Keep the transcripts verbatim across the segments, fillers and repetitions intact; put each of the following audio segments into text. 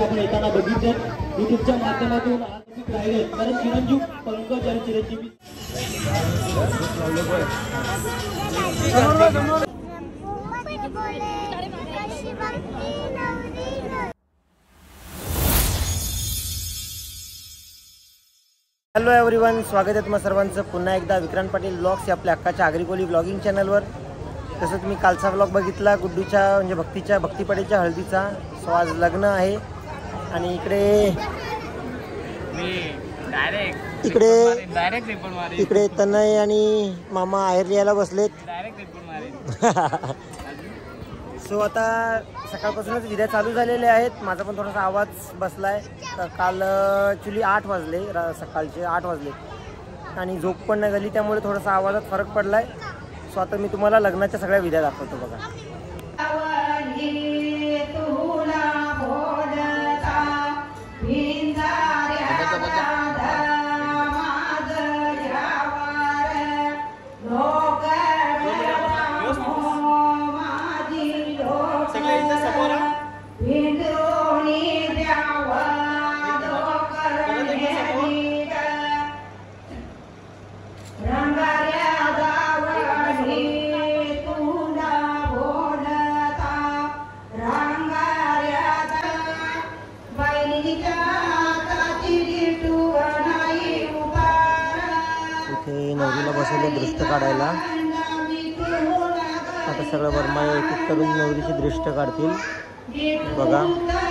आपण येताना बघितलं युट्यूबच्या माध्यमातून आर्थिक राहिले कारण चिरंजीव पंकज आणि चिरंजीवी हॅलो एव्हरीवन, स्वागत आहे तुम्हा सर्वांचं पुन्हा एकदा विक्रांत पाटील ब्लॉग्स या आपल्या हक्काच्या आगरीकोली ब्लॉगिंग चॅनलवर. तसंच मी कालचा ब्लॉग बघितला गुड्डूच्या म्हणजे भक्तीच्या भक्तीपडेच्या हळदीचा. सो आज लग्न आहे आणि इकडे इकडे इकडे तनय आणि मामा आहेर यायला बसलेत. सो आता सकाळपासूनच विद्या चालू झालेले आहेत. माझा पण थोडासा आवाज बसलाय. काल ॲक्च्युली आठ वाजले सकाळचे आठ वाजले आणि झोप पण नाही झाली त्यामुळे थोडासा आवाजात फरक पडलाय. सो आता मी तुम्हाला लग्नाच्या सगळ्या विद्या दाखवतो बघा. नवरीला बसवलं दृष्ट काढायला. आता सगळं बर्मा एक एक करून नवरीची दृष्ट काढतील बघा.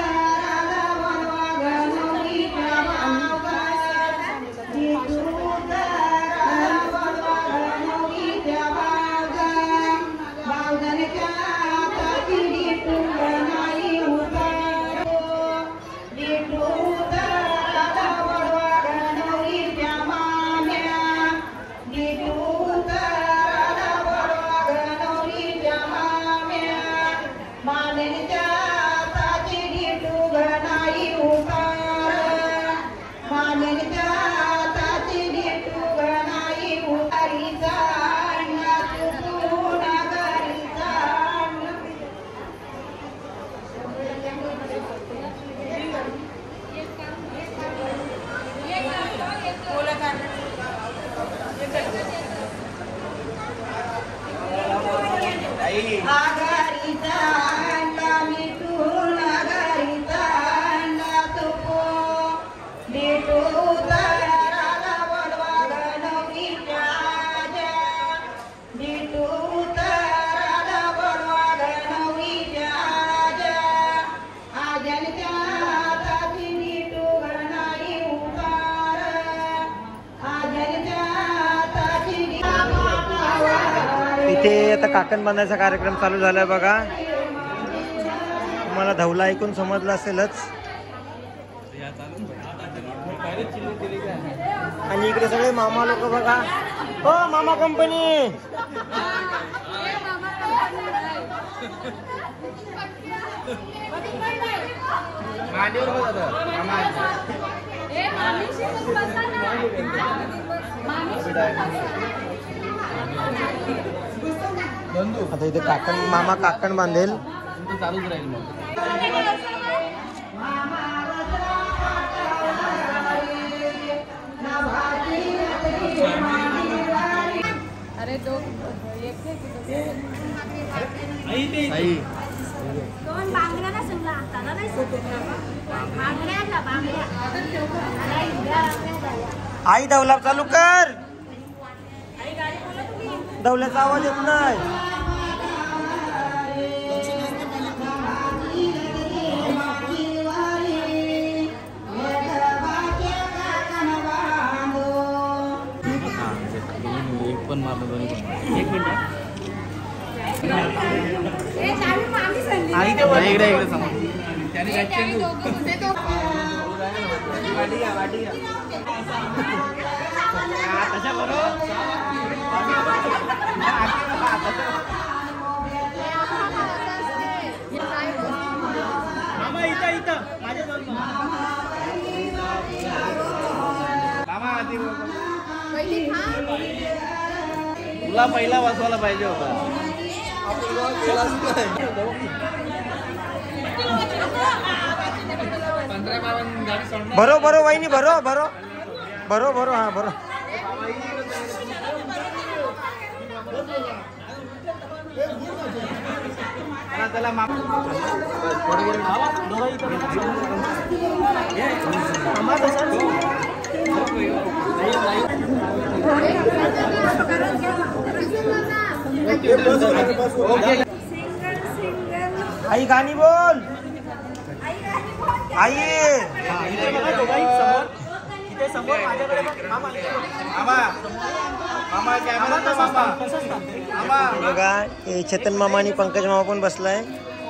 इथे आता काकण बांधायचा कार्यक्रम चालू झालाय बघा. तुम्हाला धवला ऐकून समजलं असेलच. आणि इकडे सगळे मामा लोक बघा. हो मामा कंपनी. आता इथे काकण मामा काकण बांधेल. चालूच राहील मग. अरे दो एक आई दोन बांगड्या ना संगला हाताला नाही बांगड्या बांगड्या. आई दौला चालू कर. दौल्याचा आवाज येत नाही. पण मारलं दोन्ही पण. एक मिनिट इकडे इकडे समोर तशा बरोबर मामा इथं इथं माझ्या मामा आधी तुला पहिला वाचवायला पाहिजे होता. भरो भरो वहिनी भरो भरो भरो भरो हा भरो. आई गाणी बोल. आई इथे समोर माझ्याकडे बघा हे चेतन मामा आणि पंकज मामा पण बसलाय.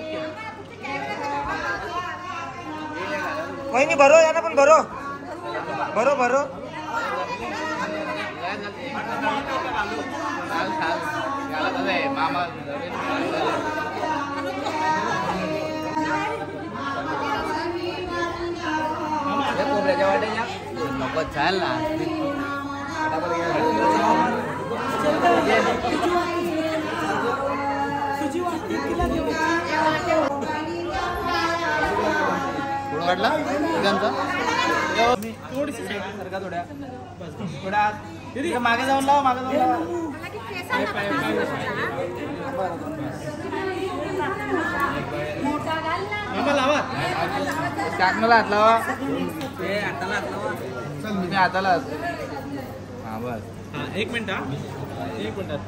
वहिनी भरो याला पण भरो भरो भरो. नको चाल ना थोडीशी सारखा थोड्या थोड्या मागे जाऊन लावा मागे जाऊन लावा. लावा टाकणाला हात लावा. हाताला हात लावा. तुम्ही हाताला हा बस. एक मिनिट हा एक मिनिटात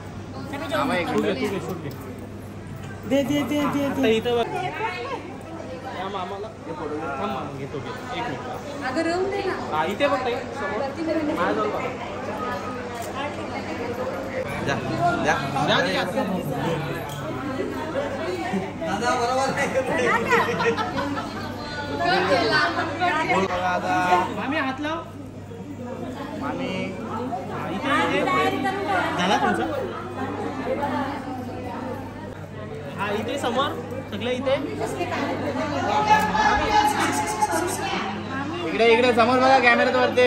दे दे दे दे दे इथं बघ. मामाला घेतो एक मिनिट हा इथे बघ ताई समोर माझ्या जाऊन बघ. जा जा दादा बरोबर मामी हात लाव. मामी झाला तुमचा हा इथे समोर सगळे इथे इकडे इकडे समोर बघा कॅमेऱ्यात वरते.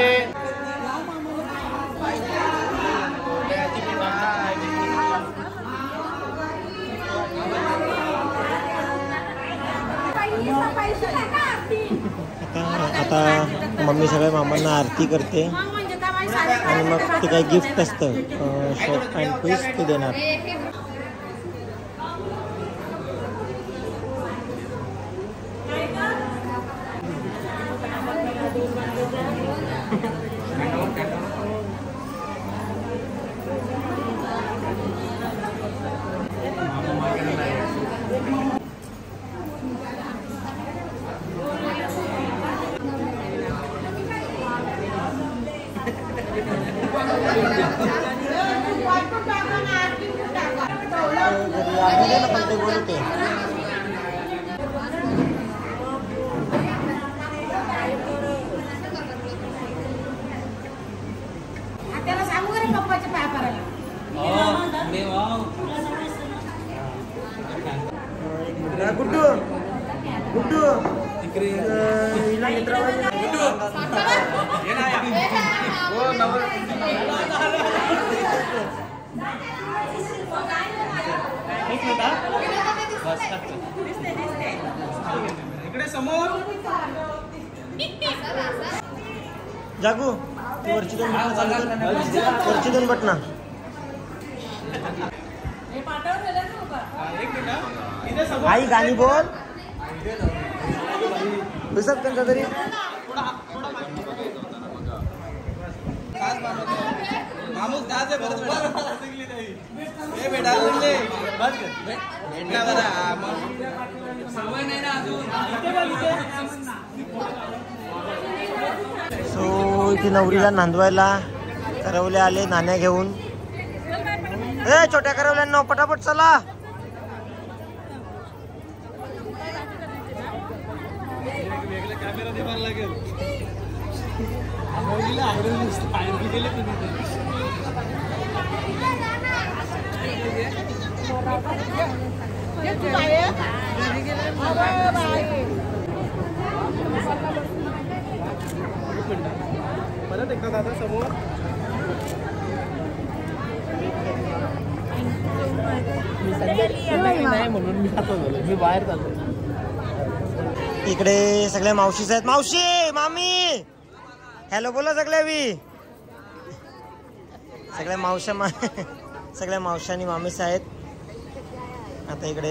आता मम्मी सगळ्या मामांना आरती करते आणि मग ते काही गिफ्ट असतं शर्ट पॅन्ट पीस ते देणार. गुड्डू गुड्डू हिला इकडे समोर जागू वरची दोन वरची दोन बटना आई गाणी बोल. विसर त्यांचा तरी माणूस दाजे बरं हे बेटा बोलले बस भेटला बरा सवय नाही ना अजून. सो इथे नवरीला नांदवायला करवले आले नाण्या घेऊन. ए छोट्या करवल्यांना पटापट चला. कॅमेरा देवायला लागेल. परत एकदा दादा समोर मी संध्याकाळी नाही म्हणून मी आता झालो मी बाहेर चाललो. इकडे सगळ्या मावशीच आहेत. मावशी मामी हॅलो बोला सगळ्या बी सगळ्या मावशा मा सगळ्या मावशा आणि मामीच आहेत. आता इकडे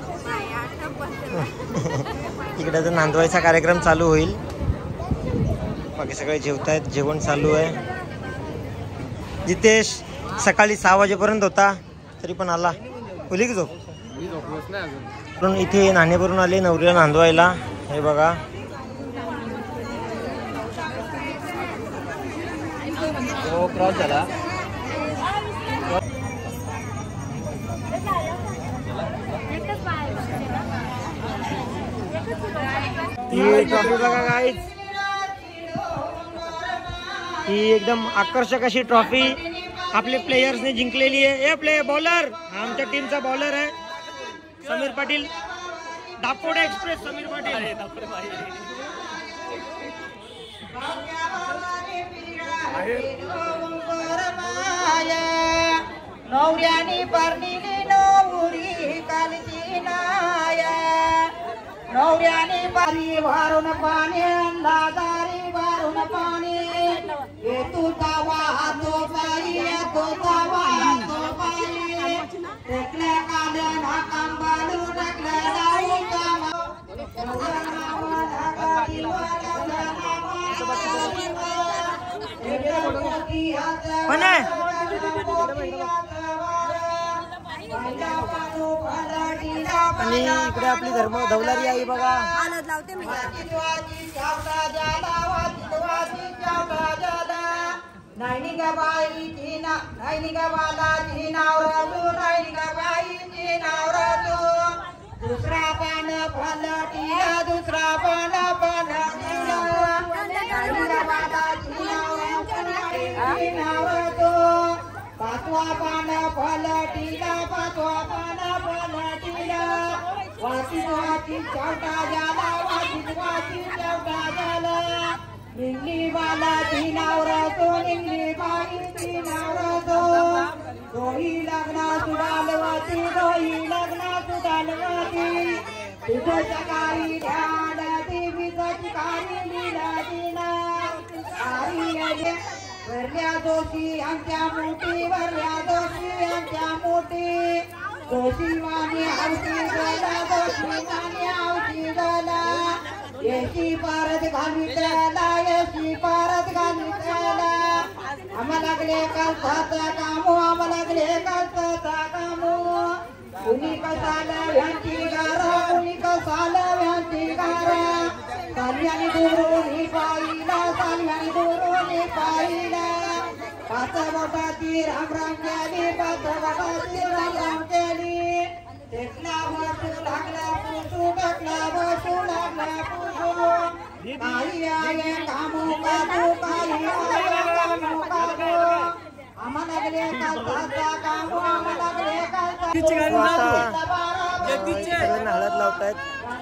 इकडे तर नांदवायचा कार्यक्रम चालू होईल. बाकी सगळे जेवत आहेत. जेवण चालू आहे. जितेश सकाळी सहा वाजेपर्यंत होता तरी पण आला. बोली की झोप पण इथे नाणेभरून आले नवरीला नांदवायला. हे बघा क्रॉस झाला. ही ट्रॉफी बघा गाईज. ही एकदम आकर्षक अशी ट्रॉफी आपले प्लेयर्सने जिंकलेली आहे. हे प्ले बॉलर आमच्या टीमचा बॉलर आहे समीर पाटील. दापोडे एक्सप्रेस समीर पाटील. नवऱ्यानी परनिली नवरी कालची नाया नवऱ्यानी बारी वारून पाणी दादारी वारून पाणी येतो तावा तो पायी येतो तावा तो पायी टेकल्या कांद्या नाकाम बालू टाकल्या जाऊ कामा पण आणि इकडे आपली धर्म धवलारी आई बघा. नाही ग बाईची ना नाही ग बालाची नाव राजू नाही ग बाईची नाव राजू दुसरा पान पलटीला दुसरा पान पलटीला नाही ग बालाची नाव राजू पाचवा पान पलटीला पाचवा पान पलटीला वाची वाची चौटा झाला वाची वाची चौटा झाला निंगली बालाची नाव राहतो निंगली बाईची नाव राहतो दोही लग्ना सुडालवाती दोही लग्ना सुडालवाती तुझं सकाळी ध्यान देवीचं ठिकाणी लीला दिला आई वरल्या दोषी आमच्या मोठी वरल्या दोषी आमच्या मोठी दोषी वाणी आवती गेला दोषी वाणी आवती गेला येशी पारत घाली त्याला येशी पारत घाली त्याला आम्हाला लागले कसाचा कामो आम्हाला लागले कसाचा कामो कुणी कसाला व्यांची गारा कुणी कसाला व्यांची गारा साल्यानी दुरून पाहिला साल्यानी दुरून पाहिला पाच बोटाची राम राम केली पाच बोटाची राम राम केली टेकला बसू लागला पुसू टेकला बसू लागला पुसू काही आले कामो कामो काही आले कामो कामो आम्हाला लागले कसाचा कामो आम्हाला लागले कसाचा सगळ्यांना हळद लावतायत.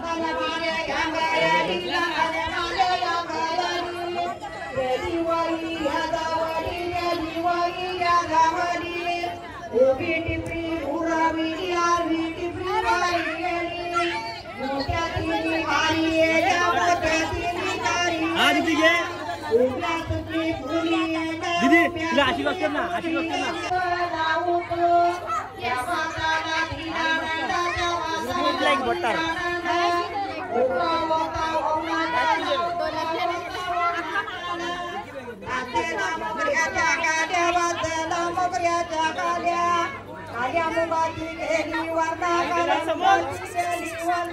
दीदी तिला आशीर्वाद कर ना आशीर्वाद कर ना. काल्या मुगाची केली वर्णा केली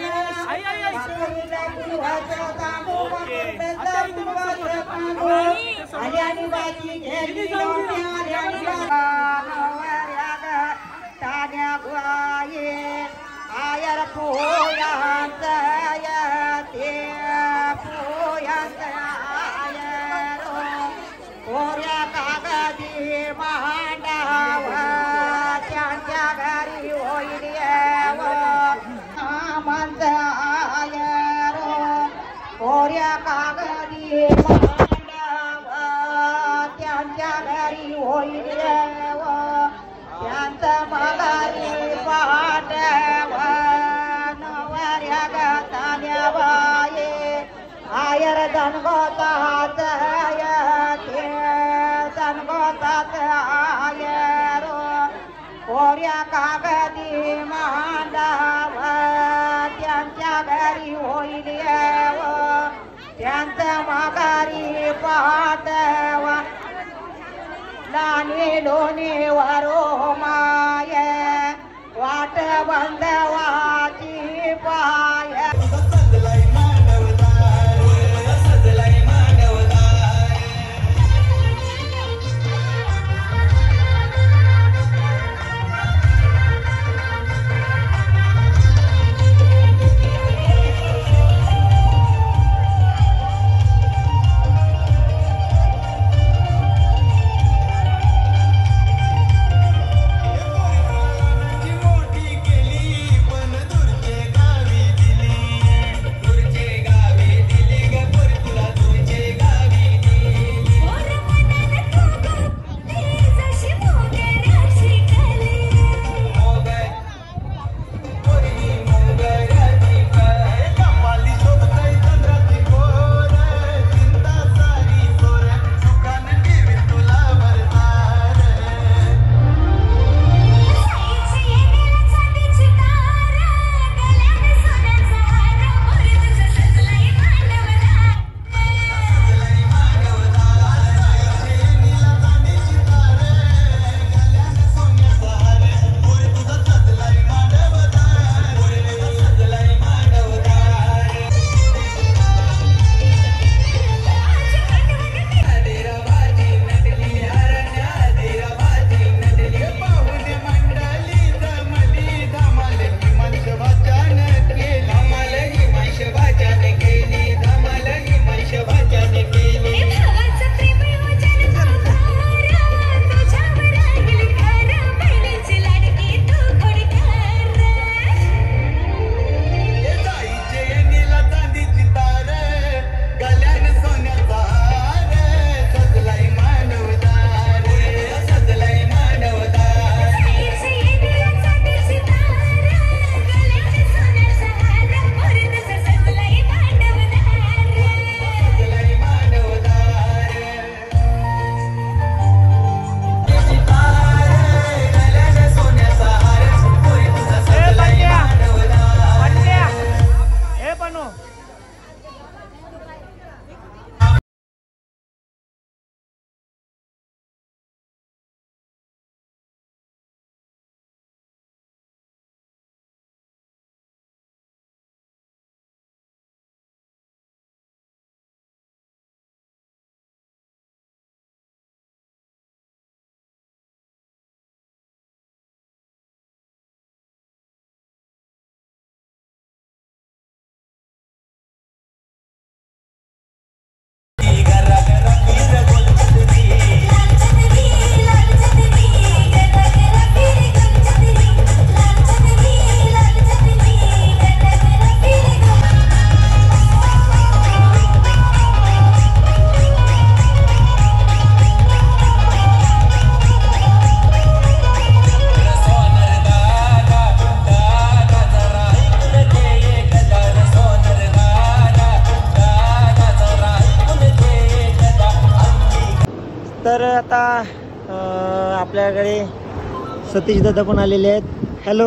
आल्यानी बाजी घेतली तान्या गुआये आयर पोयांत ते पोयांत आयर कोऱ्या कागदी मांडाव त्यांच्या घरी होईल मांत आयर कोऱ्या कागदी मांडाव त्यांच्या घरी होईल त्यांचं मगारी पाठव नवऱ्या गाताल्या बाये आयर दनगोतात येते दनगोतात आयर कोऱ्या कागदी मांडाव त्यांच्या घरी होईल येव त्यांचं माघारी पाठव लाणी लोणी वरो माय वाट बंदवाची पाय तर आता आपल्याकडे सतीश दादा पण आलेले आहेत. Hello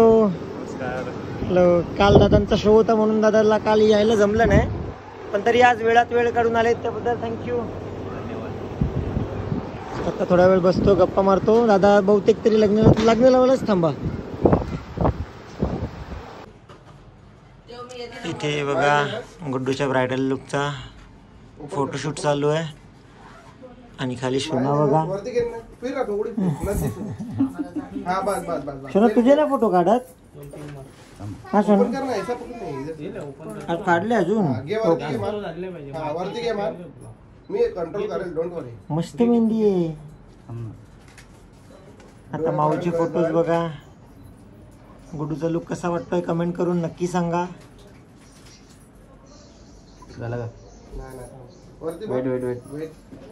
hello. काल दादांचा शो होता म्हणून दादाला काल यायला जमलं नाही, पण तरी आज वेळात वेळ काढून आले त्याबद्दल थँक्यू. आता थोडा वेळ बसतो, गप्पा मारतो. दादा बहुतेक तरी लग्न लग्न लावायलाच थांबा. इथे बघा गुड्डूच्या ब्रायडल लुकचा फोटोशूट चालू आहे आणि खाली सोना बघा. सोना तुझे ना फोटो काढत? हा सोना आज काढले अजून. मस्त मेहंदी आहे. आता माऊचे फोटोज बघा. गुड्डूचा लुक कसा वाटतोय कमेंट करून नक्की सांगा. Wait wait wait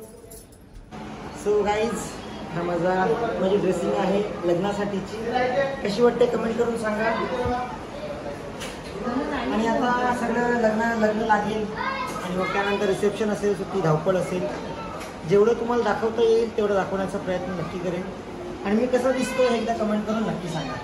so guys, हा माझा माझी ड्रेसिंग आहे लग्नासाठीची. कशी वाटते कमेंट करून सांगा. आणि आता सगळं लग्न लग्न लागेल आणि मग त्यानंतर रिसेप्शन असेल, सुट्टी धावपळ असेल. जेवढं तुम्हाला दाखवता येईल तेवढं दाखवण्याचा प्रयत्न नक्की करेन. आणि मी कसं दिसतोय हे एकदा कमेंट करून नक्की सांगा.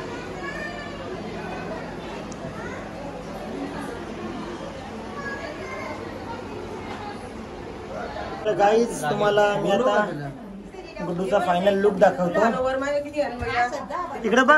तर गाईज तुम्हाला मी आता गुड्डूचा फायनल लुक दाखवतो. इकडे बघ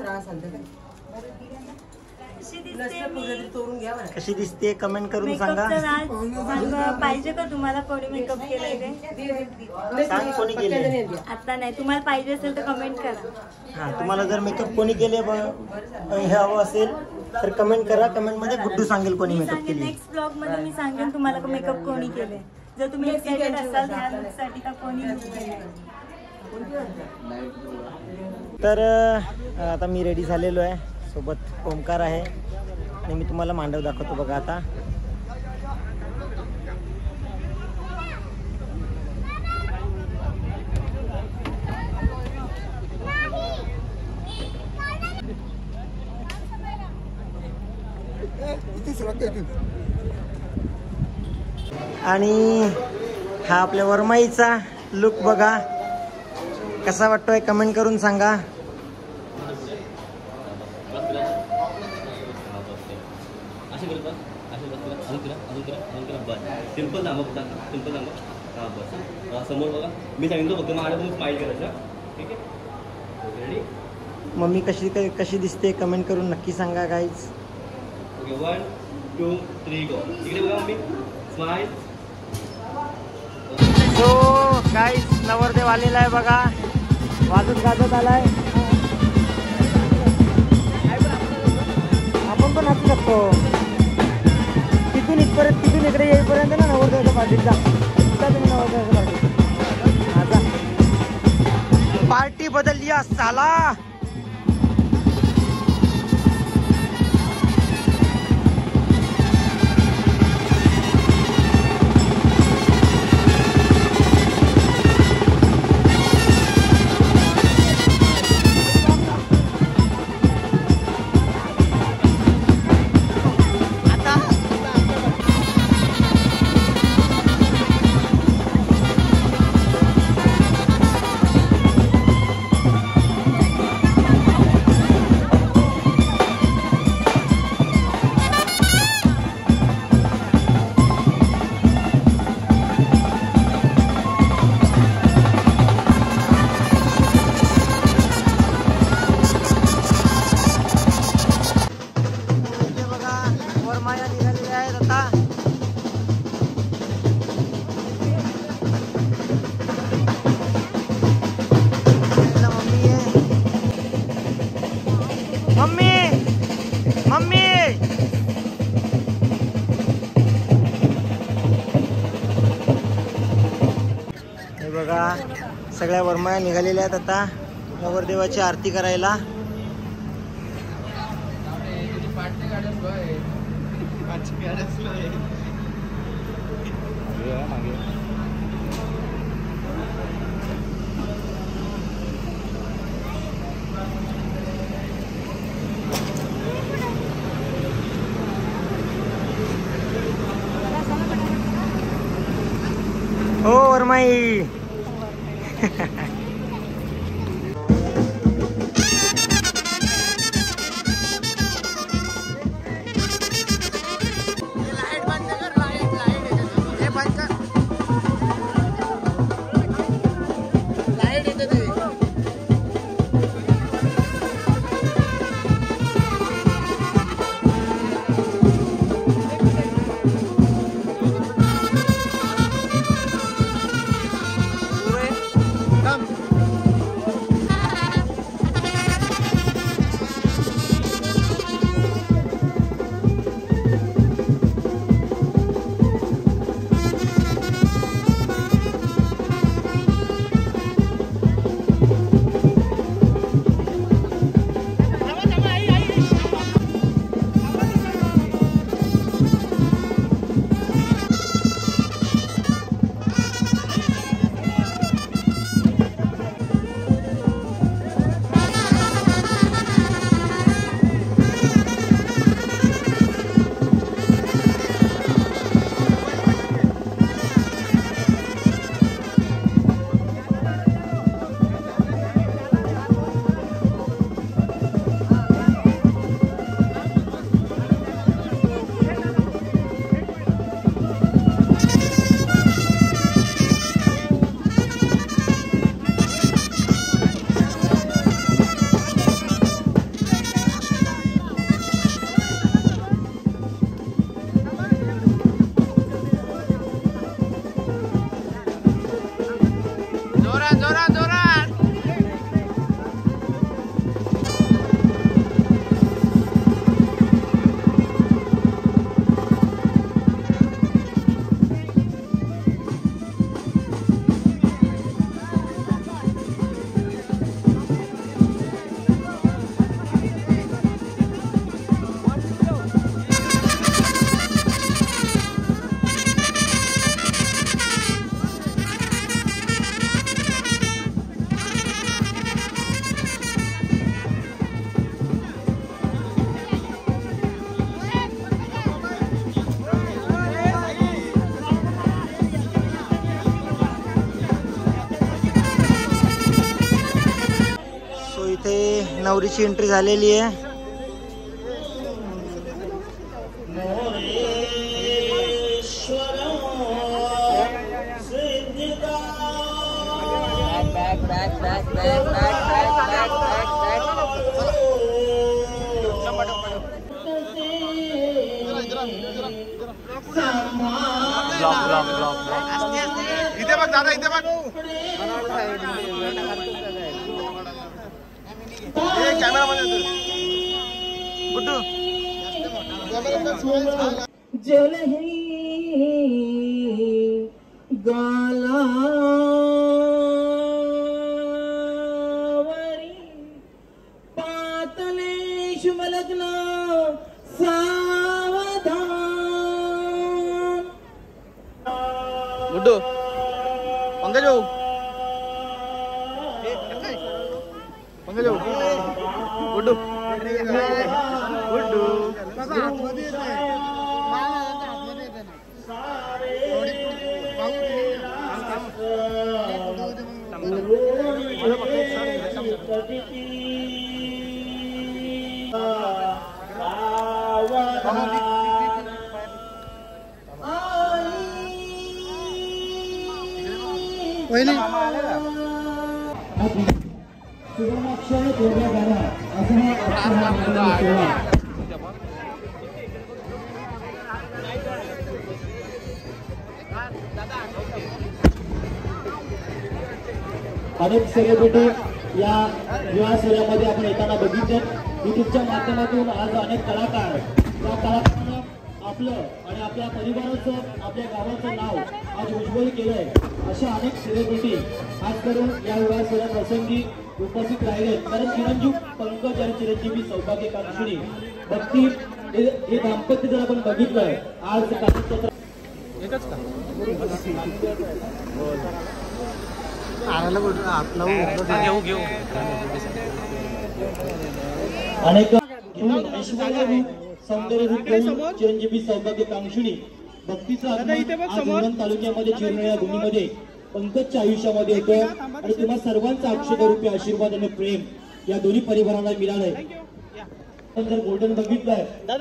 कशी दिसते कमेंट करून सांगा. पाहिजे का तुम्हाला कोणी मेकअप केलाय ते सांग कोणी केले. आता नाही, तुम्हाला पाहिजे असेल तर कमेंट करा. हा तुम्हाला जर मेकअप कोणी केले हे हवं असेल तर कमेंट करा. कमेंट मध्ये गुड्डू सांगेल कोणी मेकअप केले. नेक्स्ट ब्लॉग मध्ये मी सांगेन तुम्हाला मेकअप कोणी केले. जर तुम्ही एक्साइटेड असाल या लुकसाठी तर कोणी तर आता मी रेडी झालेलो आहे. सोबत ओमकार आहे आणि मी तुम्हाला मांडव दाखवतो बघा. आता आणि हा आपल्या वरमाईचा लुक बघा कसा वाटतोय कमेंट करून सांगा. सिंपल नाम सिंपल नाम हां बस समोर बघा मी सांगितलं फक्त माझ्या पण स्माईल करायचं. ठीक आहे रेडी. मम्मी कशी कशी दिसते कमेंट करून नक्की सांगा guys. Okay one two three go. इकडे बघा मम्मी स्माईल. सो गाईज नवरदेव आलेला आहे बघा. वाजत गाजत आलाय. आपण पण नाचू शकतो. तिथून इथपर्यंत तिथून इकडे येईपर्यंत ना नवरदेवाच्या पार्टीचा तुम्ही नवरदेवाच्या पार्टी आता पार्टी बदलली साला. सगळ्या वरमाया निघालेल्या आहेत आता नवरदेवाची आरती करायला. हो वरमाई Come. नवरीची एंट्री झालेली आहे. इथे बघ दादा, इथे बघ. जलही गालावरी पातले शुभलग्न सावधान. गुड्डू पंकज भाऊ, पंकज भाऊ, गुड्डू गुड्डू अनेक सेलिब्रिटी या विवाह सोहळ्यामध्ये आपण येताना बघितले. युट्यूबच्या माध्यमातून आज अनेक कलाकार त्या कलाकारांना आपलं आणि आपल्या परिवाराचं, आपल्या गावाचं नाव आज उज्ज्वल केलंय. अशा अनेक सेलिब्रिटी आज करून या विवाह सोहळ्या प्रसंगी उपस्थित राहिले. कारण चिरंजीव पंकज आणि चिरंजीवी सौभाग्य कांक्षिणी भक्ती हे दाम्पत्य जर आपण बघितलं आज कार्यक्षेत्र अनेक ऐश्वर्य सौंदर्य चिरंजीवी सौभाग्य कांक्षिणी भक्तीचा आगमन तालुक्यामध्ये चिरनिळ्या भूमीमध्ये पंकजच्या आयुष्यामध्ये येतो आणि तुम्हा सर्वांचा अक्षयरूपी आशीर्वाद आणि प्रेम या दोन्ही परिवारांना मिळालंय. जर गोल्डन बघितलंय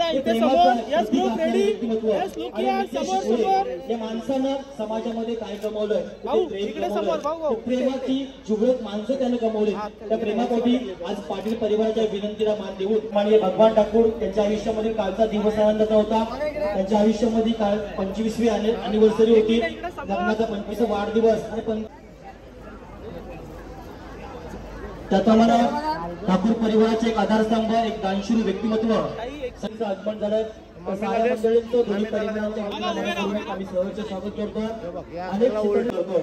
या माणसानं समाजामध्ये काय कमवलंय, प्रेमाची जुगत माणसं त्यानं कमवले. त्या प्रेमापोटी आज पाटील परिवाराच्या विनंतीला मान देऊन माननीय भगवान ठाकूर त्यांच्या आयुष्यामध्ये कालचा दिवस आनंदाचा होता. त्यांच्या आयुष्यामध्ये काल पंचवीसवी अॅनिव्हर्सरी होती, लग्नाचा पंचवीस वाढदिवस आणि त्याप्रमाणे ठाकूर परिवाराचे एक आधारस्तंभ, एक दानशूर व्यक्तिमत्व आगमन झालं. साऱ्या मंडळींचं दोन्ही परिवाराच्या आम्ही सहर्ष स्वागत करतो. अनेक करतो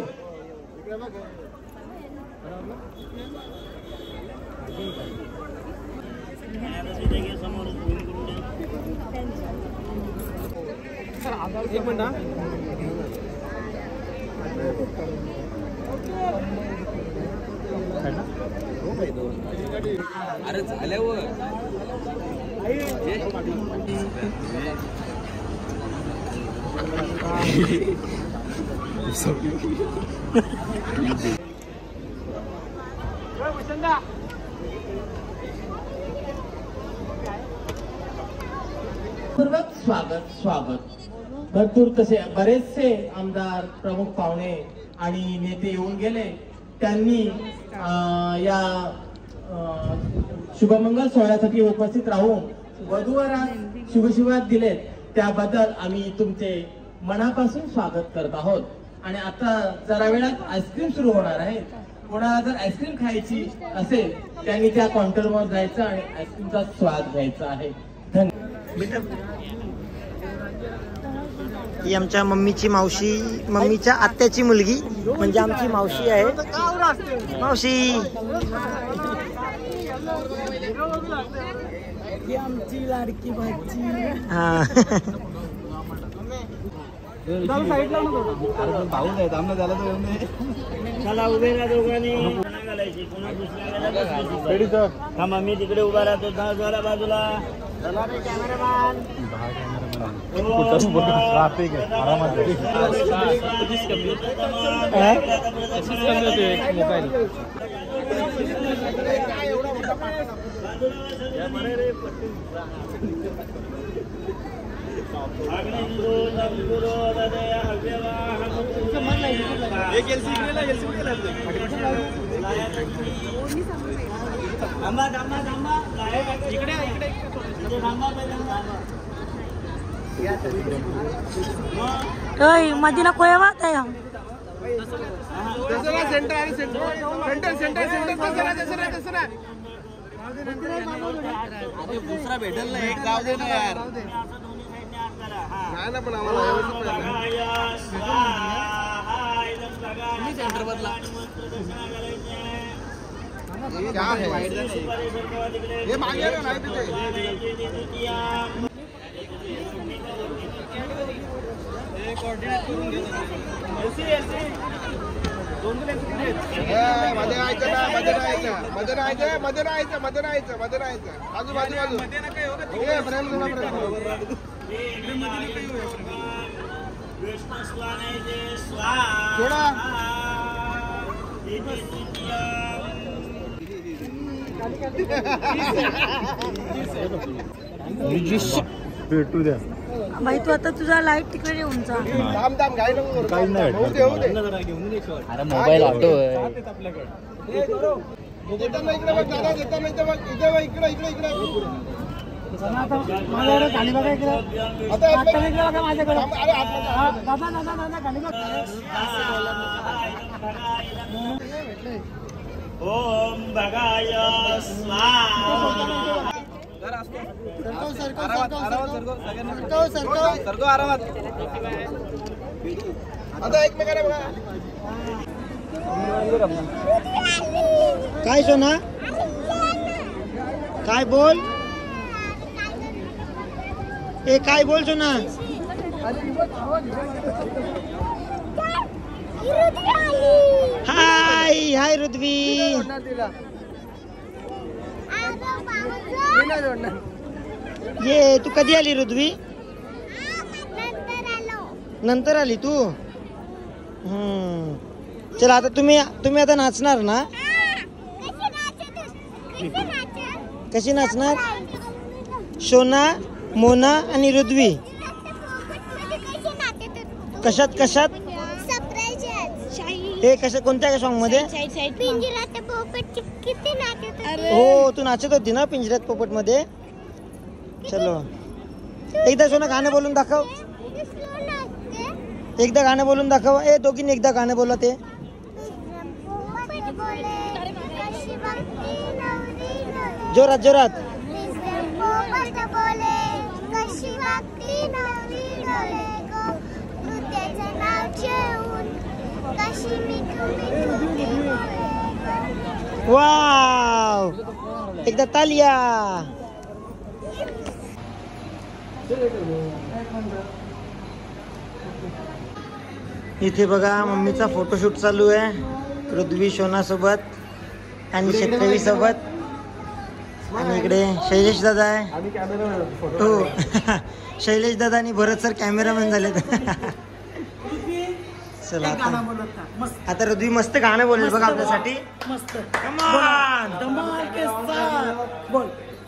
एक मिनिट. अरे झाल्यावर पूर्वक स्वागत स्वागत भरपूर तसे बरेचसे आमदार, प्रमुख पाहुणे आणि नेते येऊन गेले. त्यांनी या शुभमंगल सोहळ्यासाठी उपस्थित राहून वधूवरास शुभशीर्वाद दिलेत. त्याबद्दल आम्ही तुमचे मनापासून स्वागत करत आहोत. आणि आता जरा वेळात आईस्क्रीम सुरू होणार आहे. कोणाला जर आईस्क्रीम खायची असेल त्यांनी त्या काउंटरवर जायचं आणि आईस्क्रीमचा स्वाद घ्यायचा आहे. धन्यवाद. ही आमच्या मम्मीची मावशी, मम्मीच्या आत्याची मुलगी म्हणजे आमची मावशी आहे. मावशी आमची लाडकी भाची. हा चला उभे राहा दोघांनी. घालायची पुन्हा दुसऱ्या थांबा, मी तिकडे उभा राहतो जरा बाजूला. चला रे कॅमेरामॅन. मोबाईल थांबा थांबा थांबा इकडे इकडे थांबा मदीना कोया बात है हम दसरा सेंटर आणि सेंटर सेंटर सेंटर सेंटर दसरा दसरा दसरा अरे दुसरा भेटेल ना एक गाव दे ना यार नाही ना पण आम्हाला मी सेंटर बदला क्या है ये मागे ना नाही तिथे मध्ये राहायचं ना मध्ये राहायचं मध्ये राहायचं मध्ये राहायचं मध्ये राहायचं मध्ये राहायचं बाजू बाजू बाजू थोडा भेटू द्या भाई तू आता तुझा लाईट तिकडे येऊन जा थांब थांब घाई नको काही नाही होऊ दे होऊ दे अरे मोबाईल ऑटोय देताना इकडे बघ दादा देताना इथे बघ इथे बघ इकडे इकडे इकडे गाणी बघा इकडे आता माझ्याकडे अरे आत दादा दादा दादा गाणी बघ ओम भगाय स्वाहा आता एकमेकांना बघा काय सोना काय बोल ए काय बोल सोना हाय हाय रुद्वी ये तू कधी आली रुद्वी नंतर आली तू हम्म चला आता तुम्ही तुम्ही आता नाचणार ना कशी नाचणार शोना मोना आणि रुद्वी कशात कशात हे कशा कोणत्या सॉन्ग मध्ये हो तू नाचत होती ना पिंजऱ्यात पोपट मध्ये चलो एकदा सोना गाणं बोलून दाखव एकदा गाणं बोलून दाखव ए दोघींनी एकदा गाणं बोला ते जोरात जोरात वाव एकदा तालिया इथे बघा मम्मीचा फोटोशूट चालू आहे रुद्वी शोना सोबत आणि शेतकरी सोबत आणि इकडे शैलेश दादा आहे हो शैलेश दादा आणि भरत सर कॅमेरामॅन झालेत चला आता आता रुद्वी मस्त गाणं बोलेल बघा आपल्यासाठी मस्त कमान धमाल के साथ बोल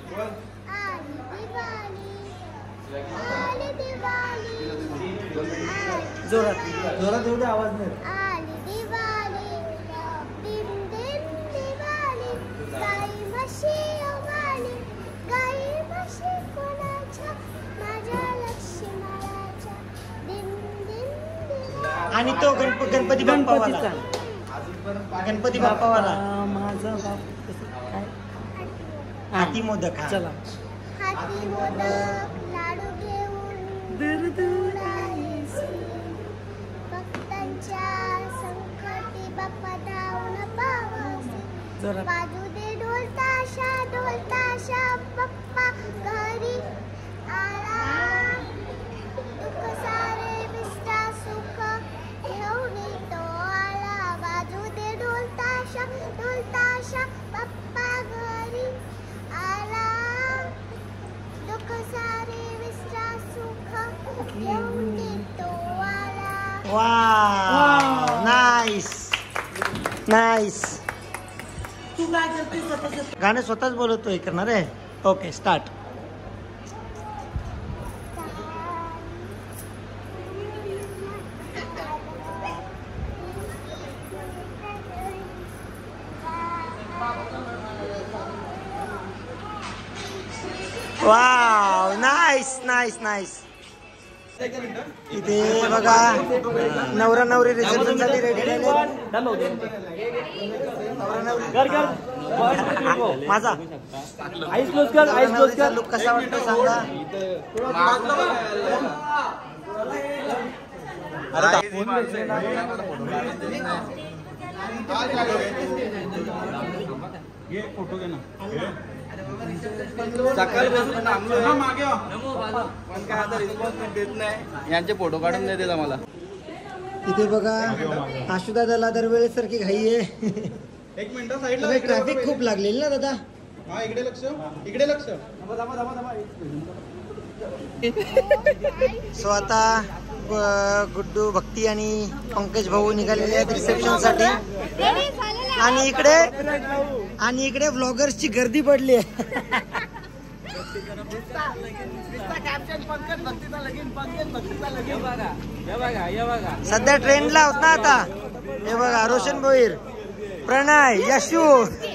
जोरात जोरात एवढा आवाज नाही आणि तो गणपती गणपती बाप्पावाला गणपती बाप्पावाला माझा बाप काय हाती मोदक हा. चला हाती मोदक लाडू घेऊन दूर दूर भक्तांच्या संकटी बाप्पा धावून पावसे जोरात बाजू दे ढोल ताशा ढोल ताशा बाप्पा घरी आला दुःख सारे विसरा सुख घेऊन तो आला बाजू दे ढोल ताशा ढोल ताशा बाप्पा घरी आला दुःख सारे विसरा सुख घेऊन तो आला वाव नाईस नाईस तू काय करते स्वतःच गाणं स्वतःच बोलतोय करणार आहे. Okay start. Wow nice nice nice. इथे बघा नवरा नवरी रिसेप्शन साठी रेडी झाले. माझा आईस क्लोज कर, आईस क्लोज कर. लुक कसा वाटतो सांगा. फोटो घे ना. सकाळपासून पण काय आता रिस्पॉन्स देत नाही. यांचे फोटो काढून नाही दिला मला. इथे बघा आशुदादाला दरवेळेस सारखी घाई आहे. एक मिनिट साईडला. ट्रॅफिक खूप लागलेली ना दादा. हा इकडे लक्ष, इकडे लक्ष. सो आता गुड्डू भक्ती आणि पंकज भाऊ निघालेले आहेत रिसेप्शन साठी. आणि इकडे आणि इकडे ब्लॉगर्सची गर्दी पडली आहे. सध्या ट्रेंडला होत ना आता. हे बघा रोशन भोईर, प्रणय, यशू.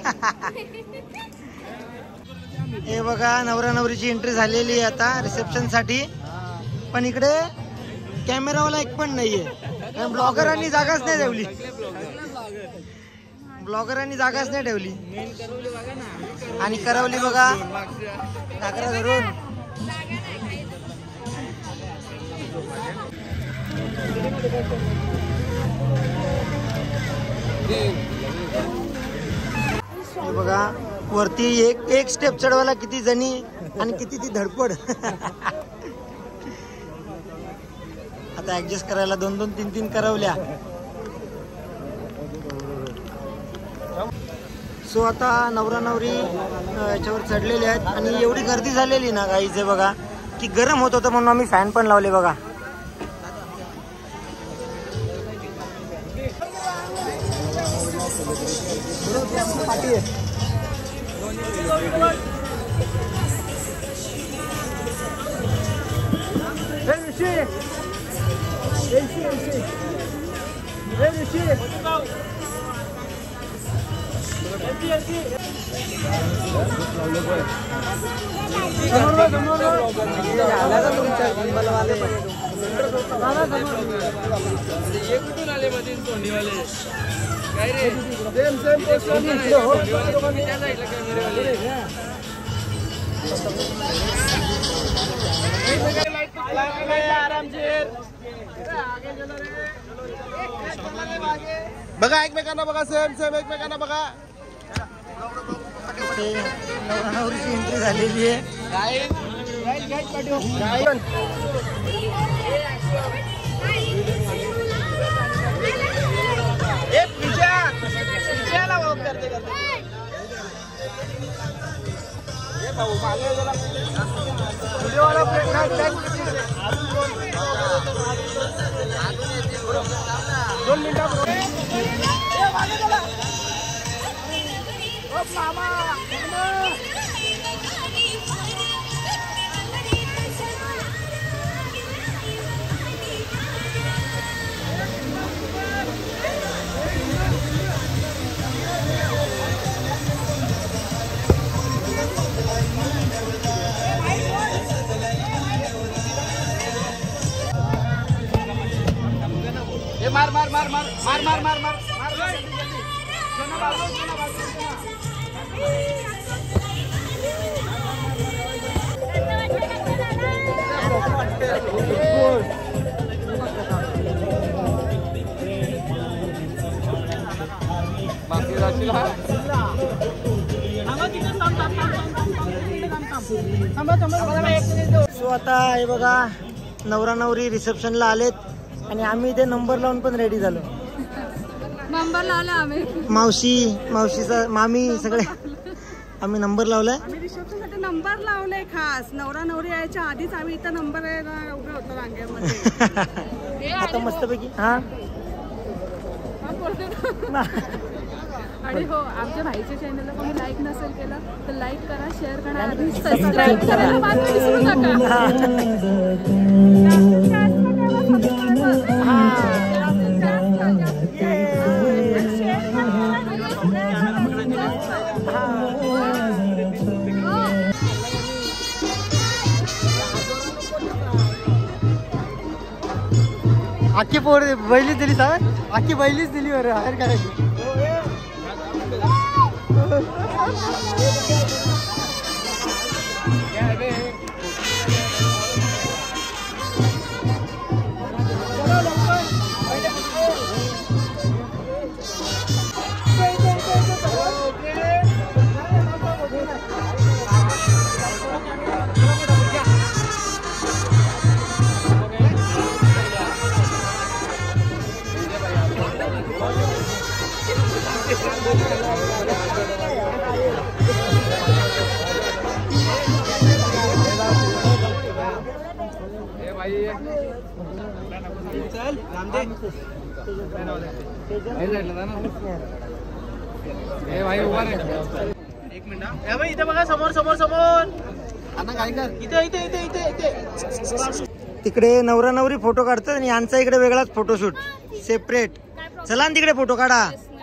हे बघा नवरा नवरीची एंट्री झालेली आहे आता रिसेप्शन साठी. पण इकडे कॅमेरावाला एक पण नाहीये. ब्लॉगरांनी जागाच नाही ठेवली. ब्लॉगरांनी जागाच नाही ठेवली. आणि करवली बघा घागरा धरून. हे बघा वरती एक एक स्टेप चढवायला किती जणी आणि किती ती धडपड. आता ऍडजस्ट करायला दोन दोन तीन तीन करवल्या. सो आता नवरा नवरी याच्यावर चढलेले आहेत. आणि एवढी गर्दी झालेली ना गाईचे बघा की गरम होत होतं म्हणून आम्ही फॅन पण लावले बघा. बघा एकमेकांना बघा. सेम सेम एकमेकांना बघा. नवरीची एंट्री झालेली आहे. दोन मिनिटात मार मार मार मार मार मार मार मार मार सोना बाबू सोना बाबू बाकी राशील हा सो आता हे बघा नवरा नवरी रिसेप्शनला आलेत आणि आम्ही इथे नंबर लावून पण रेडी झालो. नंबर लावला आम्ही. मावशी मावशीचा मामी सगळे आम्ही नंबर लावलाय. आम्ही रिसेप्शन साठी नंबर लावलाय खास. नवरा नवरी यायच्या आधीच आम्ही इथं नंबर उभे होतो रांगेमध्ये. आता मस्तपैकी हा आणि हो आमच्या भाईच्या चॅनलला कोणी लाईक नसेल केलं तर लाईक करा, शेअर करा आणि सबस्क्राईब करायला मात्र विसरू नका. आखी पोर बैलीच दिली साहेब, आखी बैलीच दिली बरं बाहेर करायची. एक मिनिट इथे बघा, समोर समोर समोर. इथे इथे इथे इथे इथे तिकडे नवरा नवरी फोटो काढतात आणि यांचा इकडे वेगळाच फोटोशूट सेपरेट. चला ना तिकडे फोटो काढा.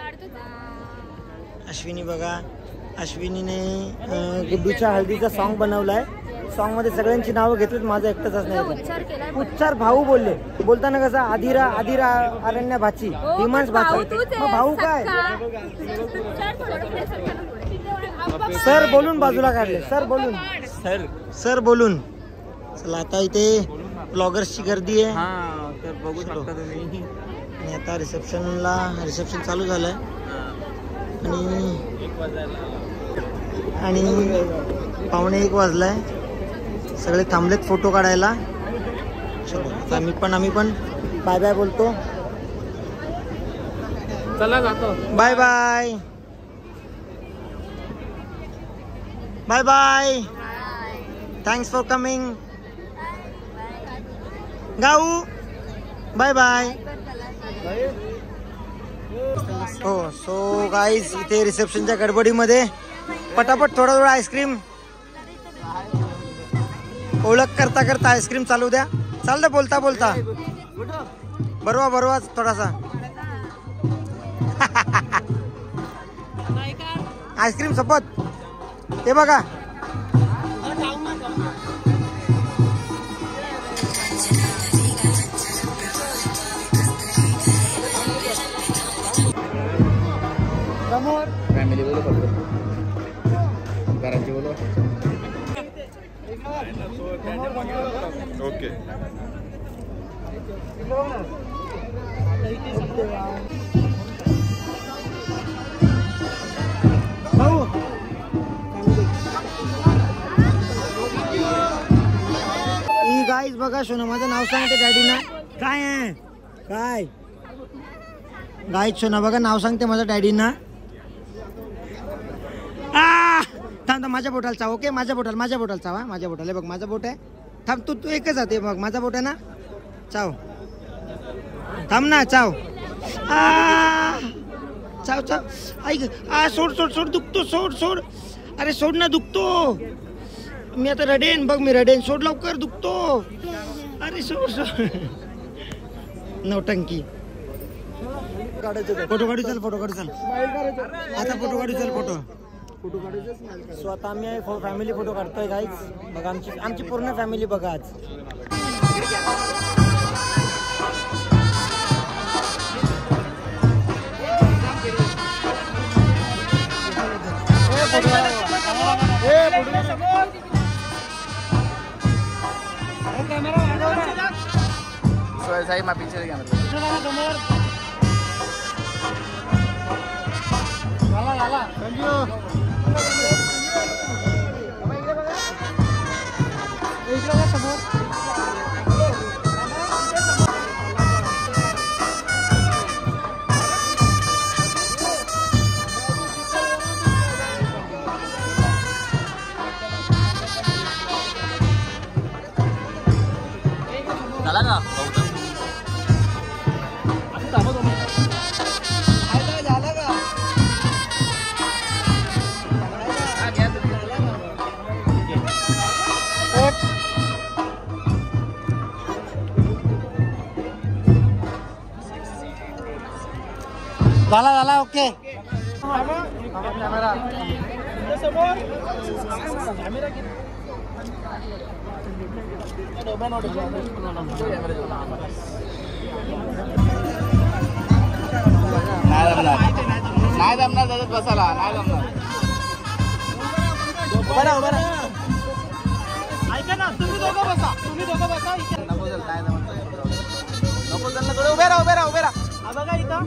अश्विनी बघा, अश्विनीने गुड्डूच्या हळदीचा सॉन्ग बनवलाय. सॉन्ग मध्ये सगळ्यांची नावं घेतलीत, माझं एकटाच नाही. उच्चार भाऊ बोलले, बोलताना कसं आधिरा आधिरा अरण्या भाची हिमांश भाचा. मग भाऊ काय सर बोलून बाजूला काढले. सर बोलून सर सर बोलून. चला आता इथे ब्लॉगर्सची गर्दी आहे, तर बघू शकता तुम्ही. आणि आता रिसेप्शनला रिसेप्शन चालू झालंय आणि आणि पावणे एक वाजलाय. सगळे थांबलेत फोटो काढायला. चलो आम्ही पण आम्ही पण बाय बाय बोलतो. चला जातो. Bye bye bye bye. Thanks for coming. गाऊ बाय बाय. हो सो गाईज इथे रिसेप्शनच्या गडबडीमध्ये पटापट थोडा थोडा आईस्क्रीम ओळख करता करता आईस्क्रीम चालू द्या. चालतं बोलता बोलता बरोबर बरोबर थोडासा आईस्क्रीम सपत. हे बघा समोर फॅमिली बोलो घराची बोलो. ओके ही गाईज बघा सोना माझं नाव सांगते डॅडीना. काय आहे काय गाईज सोना बघा नाव सांगते माझ्या डॅडीना. थांब थांब माझ्या बोटाला चाव. ओके माझ्या बोटाला माझ्या बोटाला चाव. हा माझ्या बोटाला बघ माझा बोट आहे. थांब तू तू एकच जाते बघ माझा बोट आहे ना. चाव थांब ना चाव. चाव चाव ऐक. आ सोड सोड सोड दुखतो. सोड सोड अरे सोड ना दुखतो. मी आता रडेन बघ मी रडेन. सोड लवकर दुखतो. अरे सोड सोड नवटंकी. फोटो काढू चल फोटो काढू चल आता फोटो काढू चल फोटो फोटो काढू. सो आता आम्ही फॅमिली फोटो काढतोय गाईज. बघा आमची आमची पूर्ण फॅमिली बघा आज. साई मा पिक्चर कॅमेरा झाला का झाला का झाला झाला ओके. नाही जमणार नाही जमणार त्याच्यात बसायला नाही जमणार. बरं बरं ऐका ना तुम्ही दोघं बसा तुम्ही दोघं बसा. नको चल नाही जमणार नको चल थोडं उभे राहा उभे राहा उभे राहा. हा बघा इथं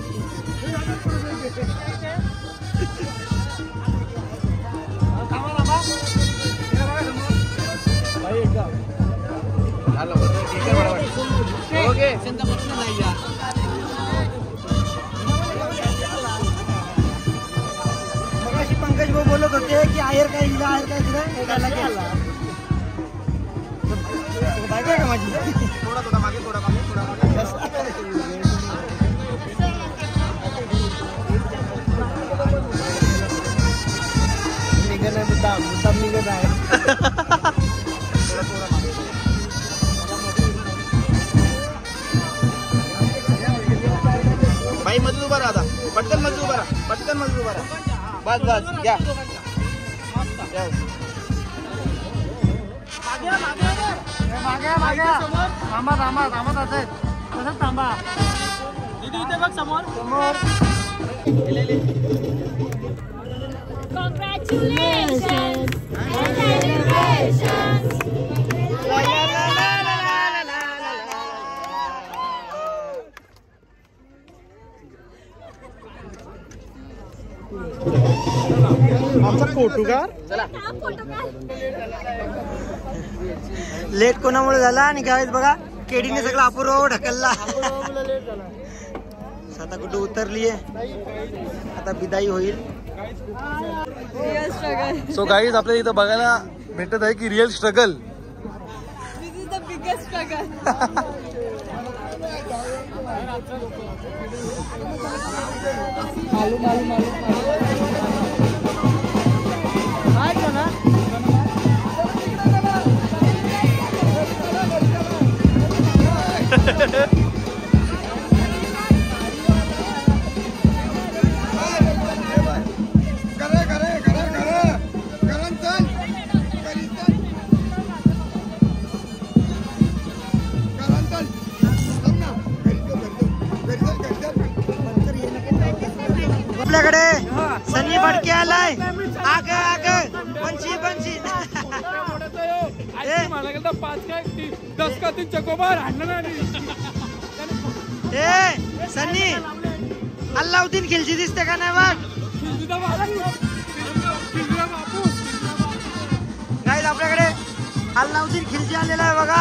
थांबा थांबा. झालं ठीक आहे बरोबर ओके. मगाशी पंकज भाऊ बोलत होते की आयर काय दिला आयर काय दिला एकाला गेला. बायको आहे का माझी? थोडा थोडा मागे थोडा मागे थोडा मागे. निघत नाही मुद्दाम मुद्दाम निघत आहे. बाई मजूर उभा राहा आता. पटकन मजूर उभा राहा पटकन मजूर उभा राहा. बस बस घ्या. मागे मागे थांबा थांबा थांबत असेल तसंच थांबा. इथे इथे बघ समोर समोर. Congratulations and celebrations. आमचा फोटोकार लेट कोणामुळे झाला आणि गावीत बघा केडीने सगळं अपूर्व ढकलला. आता कुठे उतरलीये आता बिदाई होईल. सो गाईज आपल्याला इथं बघायला भेटत आहे की real struggle. This is the biggest struggle. मालूम मालूम मालूम आपल्याकडे सन्नी फडके आलाय. आग आग पंची पंची पाच काय दस का तीन चकोबार हाणणार ए सन्नी अल्लाउद्दीन खिलजी दिसते का नाही बघ. गाईज आपल्याकडे अल्लाउद्दीन खिलजी आलेला आहे बघा.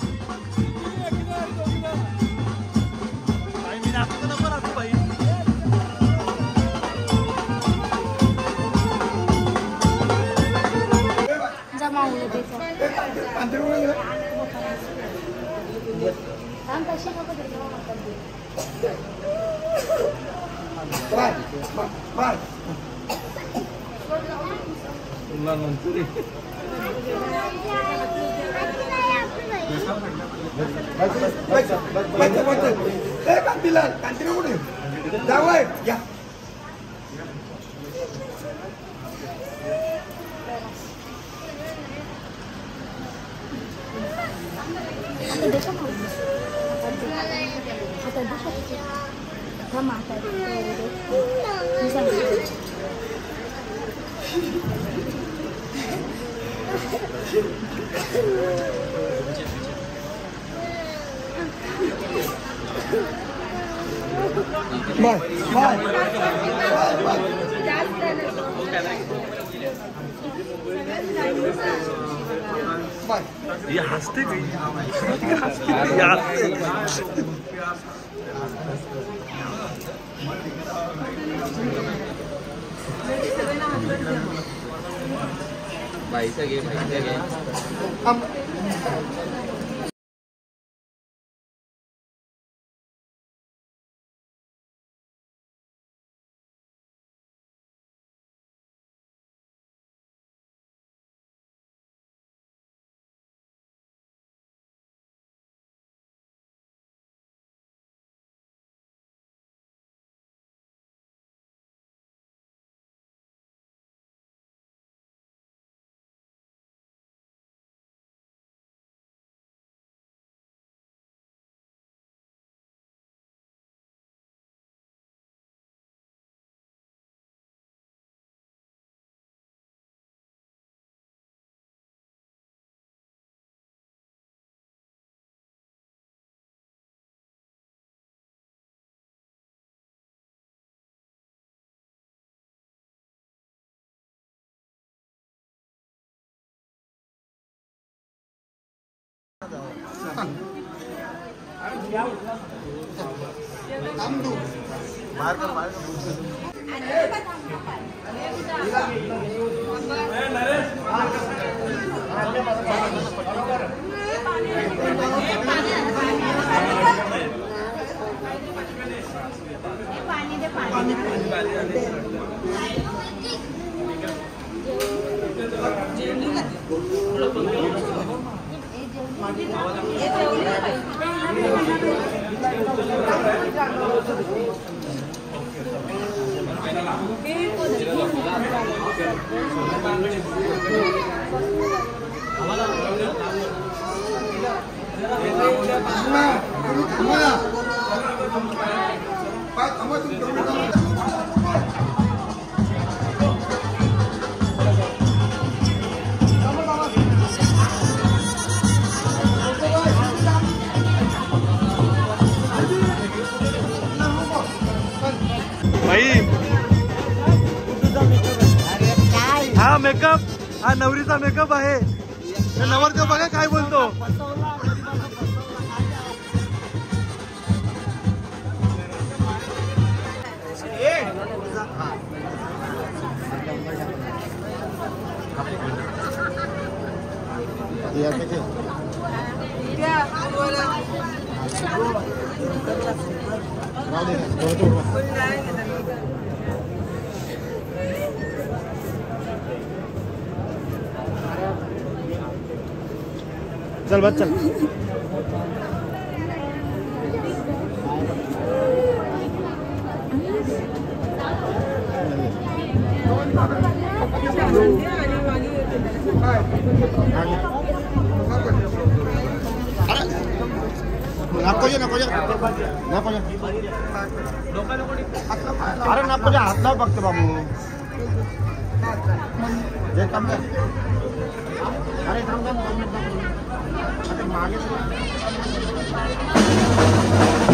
ये हंसते गई हंसते भाई से गे भाई से गे पाणी दे पाणी हा मेकअप हा नवरीचा मेकअप आहे. नवरदेव बघा काय बोलतो. चल बस चल. नको ये नको ये नको ये अरे नको ये हात लाव फक्त बाबू जे काम कर. अरे थांब थांब मागे